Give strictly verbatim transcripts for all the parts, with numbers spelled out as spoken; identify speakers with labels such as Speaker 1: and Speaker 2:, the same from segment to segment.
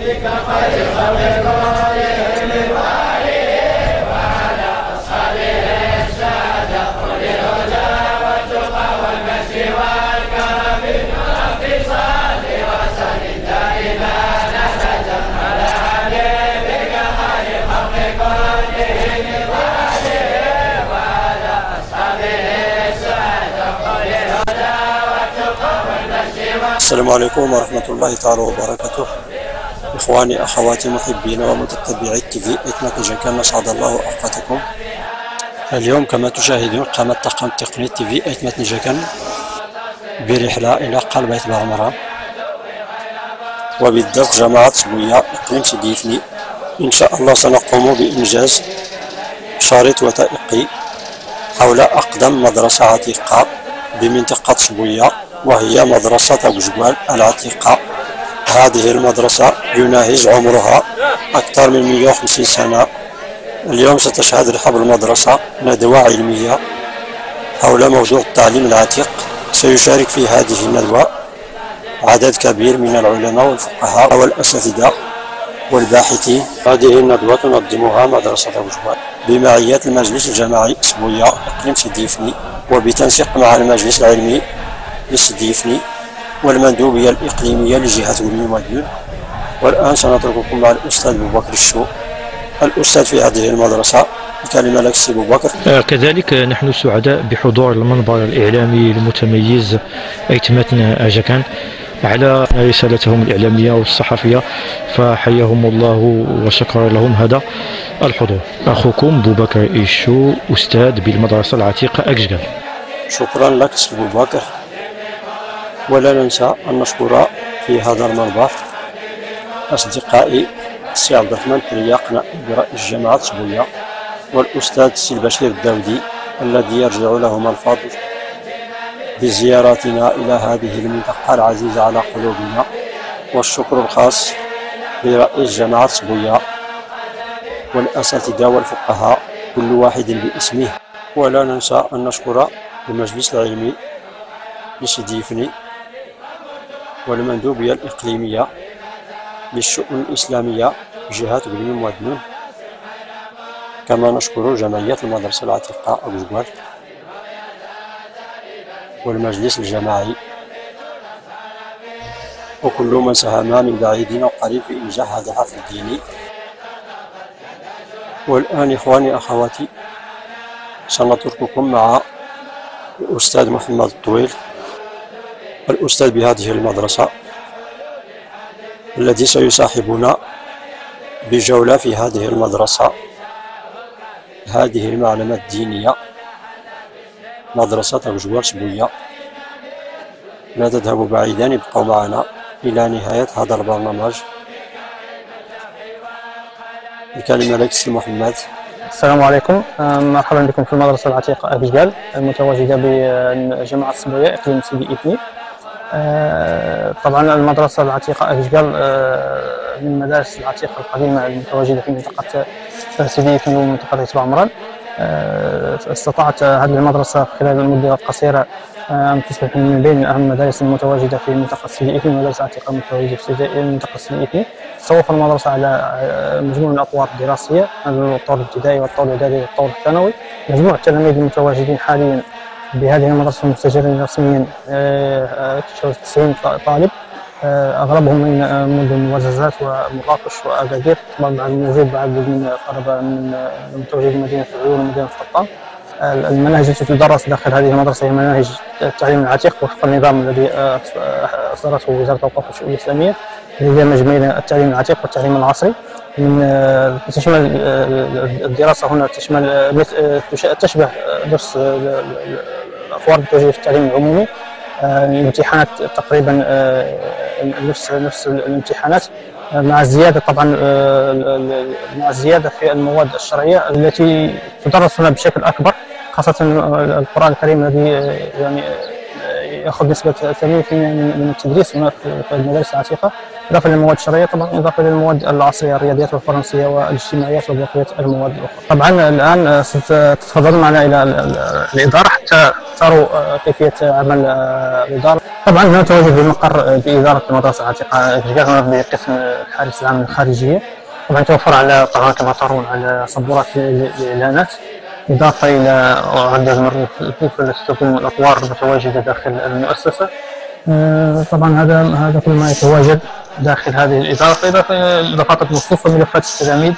Speaker 1: السلام عليكم ورحمة الله تعالى وبركاته. إخواني أخواتي محبين ومتتبعي تي في ثمانية نيجيكان، أسعد الله أوقاتكم. اليوم كما تشاهدون قام الطاقم التقني تي في ثمانية نيجيكان برحلة إلى قلب بيت بعمرة، وبالذات جماعة سبوية إقليم سيدي إفني. إن شاء الله سنقوم بإنجاز شريط وثائقي حول أقدم مدرسة عتيقة بمنطقة سبوية، وهي مدرسة أبو جبال العتيقة. هذه المدرسة يناهز عمرها أكثر من مئة وخمسين سنة. اليوم ستشهد رحاب المدرسة ندوة علمية حول موضوع التعليم العتيق. سيشارك في هذه الندوة عدد كبير من العلماء والفقهاء والأساتذة والباحثين. هذه الندوة تنظمها مدرسة أبو جبال بمعية المجلس الجماعي سبوية إقليم سيدي إفني، وبتنسيق مع المجلس العلمي لسيدي إفني والمندوبية الإقليمية لجهة غنيم ودلول. والآن سنترككم مع الأستاذ أبو بكر الشو، الأستاذ في هذه المدرسة. الكلمة لك سي أبو بكر.
Speaker 2: آه كذلك نحن سعداء بحضور المنبر الإعلامي المتميز ثمانية نيجيكان على رسالتهم الإعلامية والصحفية، فحياهم الله وشكر لهم هذا الحضور. أخوكم أبو بكر الشو، أستاذ بالمدرسة العتيقة أكجغال.
Speaker 1: شكرا لك سي أبو بكر. ولا ننسى أن نشكر في هذا المنبر أصدقائي السي عبد الرحمن ترياق نائب رئيس جامعة سبوية، والأستاذ السي البشير الداودي الذي يرجع لهما الفضل بزيارتنا إلى هذه المنطقة العزيزة على قلوبنا. والشكر الخاص لرئيس جامعة سبوية والأساتذة والفقهاء كل واحد باسمه. ولا ننسى أن نشكر المجلس العلمي لسيدي إفني والمندوبية الإقليمية للشؤون الإسلامية جهة غنيم ودلول، كما نشكر جمعية المدرسة العتيقة أبو جبال والمجلس الجماعي وكل من ساهم من بعيد وقريب في إنجاح هذا الحفل الديني. والآن إخواني أخواتي سنترككم مع الأستاذ محمد الطويل، الأستاذ بهذه المدرسة، الذي سيصاحبنا بجولة في هذه المدرسة، هذه المعلمة الدينية، مدرسة أبو جبال سبوية. لا تذهبوا بعيدا، ابقوا معنا إلى نهاية هذا البرنامج. الكلمة لك سي محمد.
Speaker 3: السلام عليكم، مرحبا بكم في المدرسة العتيقة أكجغال المتواجدة بجامعة سبوية إقليم سيدي إفني. طبعا المدرسة العتيقة أكجغال من المدارس العتيقة القديمة المتواجدة في منطقة سيدي إفني ومنطقة يتبع عمران. استطاعت هذه المدرسة خلال المدة القصيرة أن تصبح من بين أهم المدارس المتواجدة في منطقة سيدي إفني، المدارس العتيقة المتواجدة في منطقة سيدي إفني. تتوفر المدرسة على مجموع من الأطوار الدراسية، الطور الابتدائي والطور الإعدادي والطور الثانوي. مجموع التلاميذ المتواجدين حاليا بهذه المدرسة المستجرين رسميا تجاوز تسعين طالب، أغلبهم من منذ المؤسسات ومراكش وأكادير، طبعا مع الموجود بعد من الطلبة من المتواجدين مدينة العيون ومدينة القطان. المناهج التي تدرس داخل هذه المدرسة هي مناهج التعليم العتيق وفق النظام الذي أصدرته وزارة الأوقاف والشؤون الإسلامية، الذي دمج بين التعليم العتيق والتعليم العصري. من تشمل الدراسة هنا تشمل تشبه درس الأطوار التوجيهية في التعليم العمومي. الامتحانات تقريبا نفس نفس الامتحانات، مع الزيادة طبعا مع الزيادة في المواد الشرعية التي تدرس هنا بشكل أكبر، خاصة القرآن الكريم الذي يعني يأخذ نسبة ثمانين بالمئة من التدريس هنا في المدارس العتيقة، إضافة للمواد الشرعية طبعا، إضافة للمواد العصرية الرياضيات والفرنسية والاجتماعيات وبقية المواد الأخرى. طبعا الآن ستتفضلون معنا إلى الإدارة حتى تروا كيفية عمل الإدارة. طبعا هنا تواجد بالمقر بإدارة المدرسة العتيقة أجيال بقسم الحارس العام للخارجية. طبعا توفر على طبعا كما ترون على سبورات الإعلانات، إضافة إلى عدد من الرفوف التي تقوم الأطوار المتواجدة داخل المؤسسة. طبعا هذا هذا كل ما يتواجد داخل هذه الإدارة، إضافة إضافات مصفوفة ملفات التلاميذ.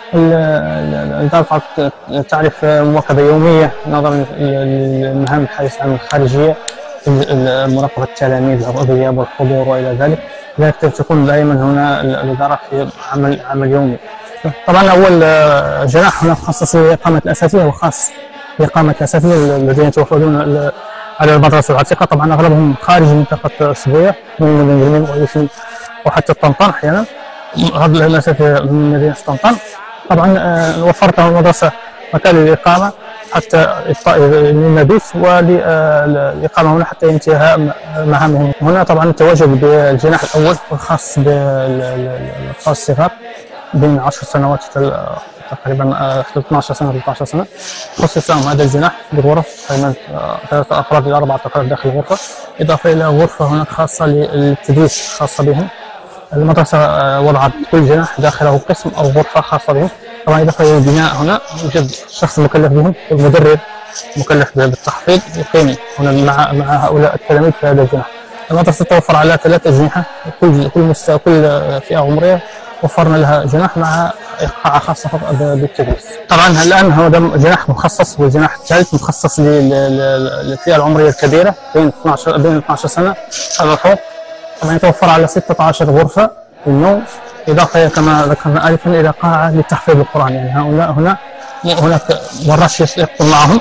Speaker 3: الإدارة تعرف مواكبة يومية نظرا لمهام الحارس العام للخارجية، مراقبة التلاميذ الغياب والحضور وإلى ذلك. لذلك تكون دائما هنا الإدارة في عمل عمل يومي. طبعا أول جناح هنا خاص بإقامة الأساتذة وخاص بإقامة الأساتذة الذين يتوافدون على المدرسة العتيقة. طبعا أغلبهم خارج منطقة سبوية من المدن وحتى طنطا أحيانا. هذول الأساتذة من مدينة طنطا. طبعا وفرت لهم المدرسة مكان للإقامة حتى للمبيت وللإقامة هنا حتى انتهاء مهامهم. هنا طبعا التواجد بالجناح الأول والخاص بالأطفال الصغار بين عشر سنوات تقريبا اثني عشر سنة ثلاثة عشر سنة. خصص لهم هذا الجناح بغرف ثلاثة أفراد إلى أربعة أفراد داخل الغرفة، إضافة إلى غرفة هناك خاصة للتدريس خاصة بهم. المدرسة وضعت كل جناح داخله قسم أو غرفة خاصة بهم. طبعا إضافة إلى البناء هنا يوجد شخص مكلف بهم، المدرب مكلف بالتحفيظ يقيم هنا مع مع هؤلاء التلاميذ في هذا الجناح. المدرسة توفر على ثلاث أجنحة، كل كل مستوى كل فئة عمرية وفرنا لها جناح مع قاعة خاصة بالتدريس. طبعا الآن هذا جناح مخصص، والجناح الثالث مخصص للفئة العمرية الكبيرة بين اثني عشر بين اثني عشر سنة فما فوق. طبعا يتوفر على ستة عشر غرفة للنوم، إضافة كما ذكرنا آنفا إلى قاعة لتحفيظ القرآن. يعني هؤلاء هنا هناك ورش يقوم معهم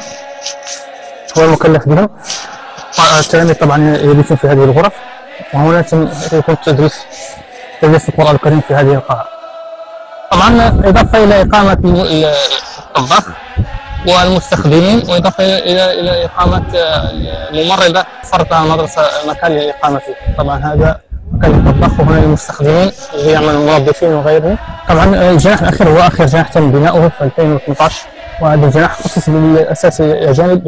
Speaker 3: هو المكلف بهم. التلاميذ طبعا يجلسون في هذه الغرف، وهنا يكون تدريس تدريس القرآن الكريم في هذه القاعة. طبعا إضافة إلى إقامة الطباخ والمستخدمين، وإضافة إلى إلى إقامة الممرضة فرض على المدرسة مكان لإقامته. طبعا هذا مكان للطباخ وهنا للمستخدمين اللي يعمل الموظفين وغيرهم. طبعا الجناح الأخير هو آخر جناح تم بناؤه في ألفين وثمانية عشر، وهذا الجناح خصص بالأساس الأجانب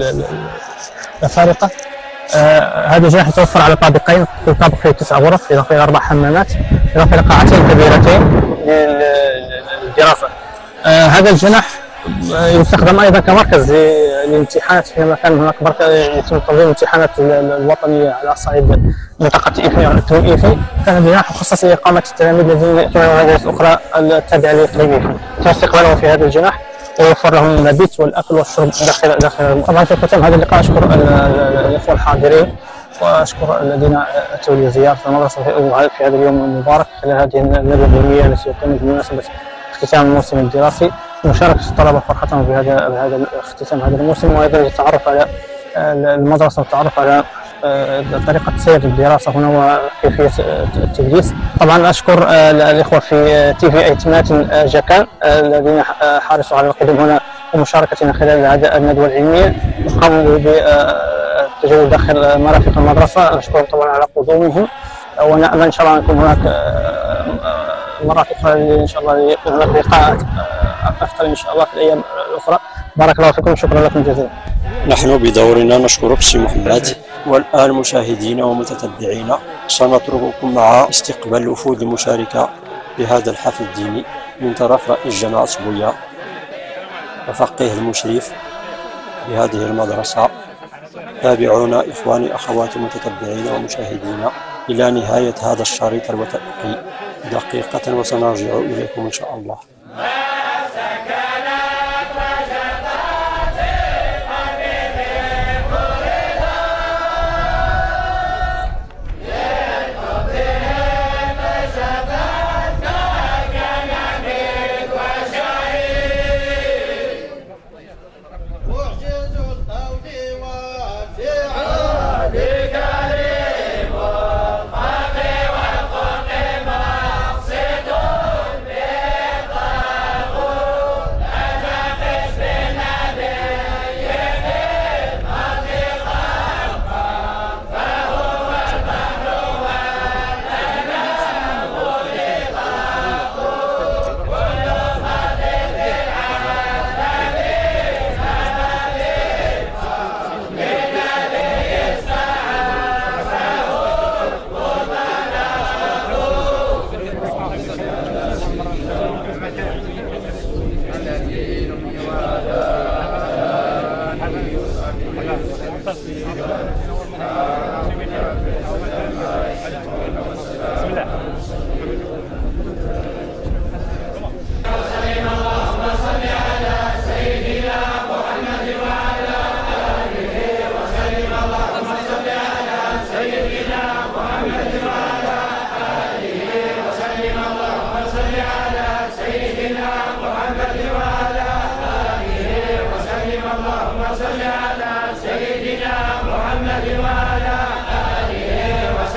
Speaker 3: الأفارقة. آه هذا الجناح يتوفر على طابقين، كل طابق فيه تسع غرف، إضافة إلى أربع حمامات، إضافة إلى قاعتين كبيرتين للدراسة. آه هذا الجناح يستخدم أيضا كمركز للامتحانات حينما كان هناك يتم تنظيم الامتحانات الوطنية على صعيد منطقة إيفي والإقليم إيفي. كان الجناح مخصص لإقامة التلاميذ الذين يأتون من المدارس الأخرى التابعة لإقليم إيفي، تم استقبالهم في هذا الجناح ويوفر لهم المبيت والأكل والشرب داخل داخل. طبعا في ختام هذا اللقاء أشكر الإخوة الحاضرين وأشكر الذين أتوا لزيارة المدرسة في هذا اليوم المبارك خلال هذه الندوة العلمية التي أقيمت بمناسبة اختتام الموسم الدراسي، ومشاركة الطلبة فرحتهم بهذا بهذا اختتام هذا الموسم، وأيضا التعرف على المدرسة والتعرف على طريقة سير الدراسة هنا وكيفية التدريس. طبعا أشكر الإخوة في تي في ايتمات جاكان الذين حرصوا على القدوم هنا ومشاركتنا خلال هذه الندوة العلمية، وقاموا بالتجول داخل مرافق المدرسة. نشكرهم طبعا على قدومهم، ونأمل إن شاء الله أن يكون هناك مرات أخرى إن شاء الله يكون هناك لقاءات أكثر إن شاء الله في الأيام الأخرى. بارك الله فيكم، شكرا لكم جزيلا.
Speaker 1: نحن بدورنا نشكرك سي محمد. والآن مشاهدينا ومتتبعينا سنترككم مع استقبال الوفود المشاركة بهذا الحفل الديني من طرف رئيس جماعة سبوية وفقيه المشرف بهذه المدرسة. تابعونا إخواني أخواتي متتبعين ومشاهدينا إلى نهاية هذا الشريط الوثائقي دقيقة، وسنرجع إليكم إن شاء الله.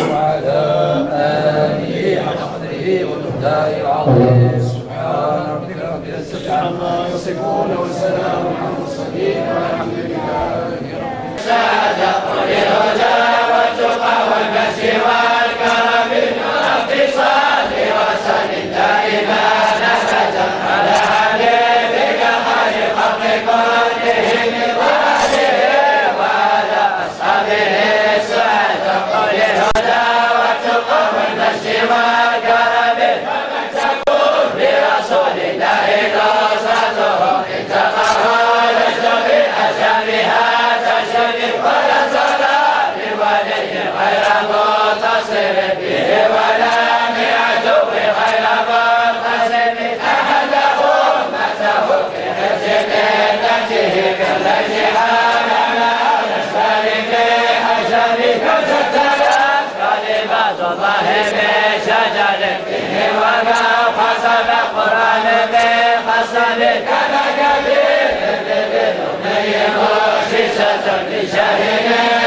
Speaker 4: وعلى آله حق قدره ومقداره العظيم. سبحان ربك رب العزة عما يصفون وسلام على المرسلين والحمد لله رب العالمين. سعادة الهدى والتقى والبشر والكرم رب صل وسلم دائما أبدا على حبيبك خير خلق كلهم وآله وعلى أصحابه سعادة الهدى والتقى والبشر والكرم فمن تكون برسول الله نصرته انتقاها لست في أشبها تشرف ولا صلاة لولي غير متصل به ولا من عدو غير منقسم أحد أمته في حفظ ملته كالليل حامل الأشبال في حشره كالتتلات كلمات الله بشجر به وما خصم القرآن بخصم كان كبير بالأمي مؤسسة لشهر